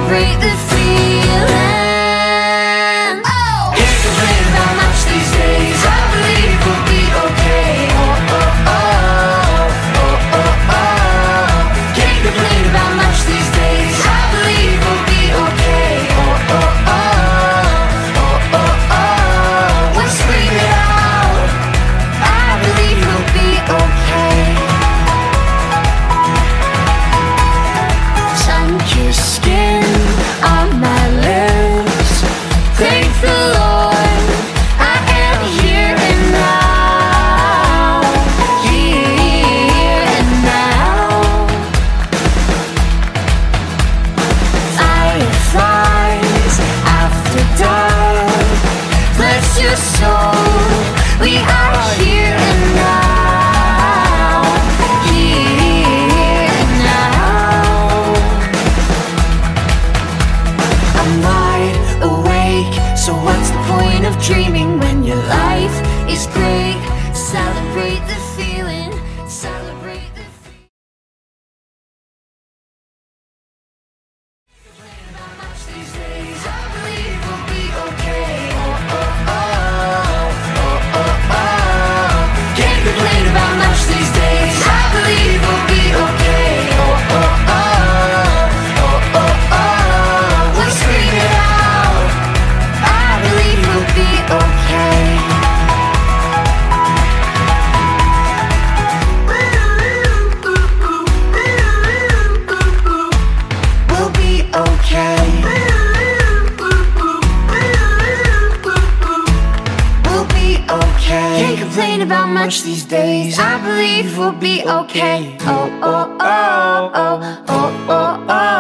celebrate the feeling. Oh! Can't complain about much these days. I believe we'll be okay. Oh, oh, oh, oh, oh, oh. Can't complain about much these days. I believe we'll be okay. Oh, oh, oh, oh, oh, oh. Let's scream it out. I believe we'll be okay. Sun-kissed skin on my lips. Thank the Lord, I am here and now. Here and now. Fireflies after dark. Bless your soul, we are here and now. Here and now. I'm wide awake, so what's the point of dreaming when your life is great? Celebrate the feeling, celebrate the feeling. About much these days, I believe we'll be okay. Oh, oh, oh, oh, oh, oh. Can't complain about much these days. I believe we'll be okay. Oh, oh, oh, oh, oh, oh. Let's scream it out. I believe we'll be okay. We'll be okay. We'll be okay. Can't complain about much these days. I believe we'll be okay. Oh, oh, oh, oh, oh, oh, oh.